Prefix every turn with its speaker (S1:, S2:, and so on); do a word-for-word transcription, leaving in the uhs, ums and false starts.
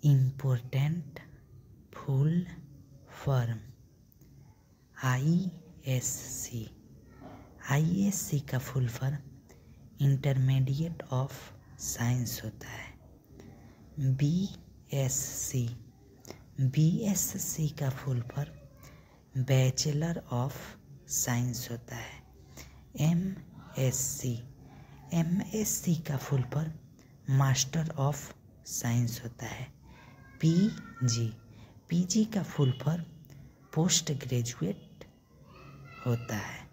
S1: Important full form I S C. I S C का full form intermediate of science होता है। B S C B S C का full form bachelor of science होता है। M S C M S C का full form master of science होता है। P G P G का full form post graduate होता है।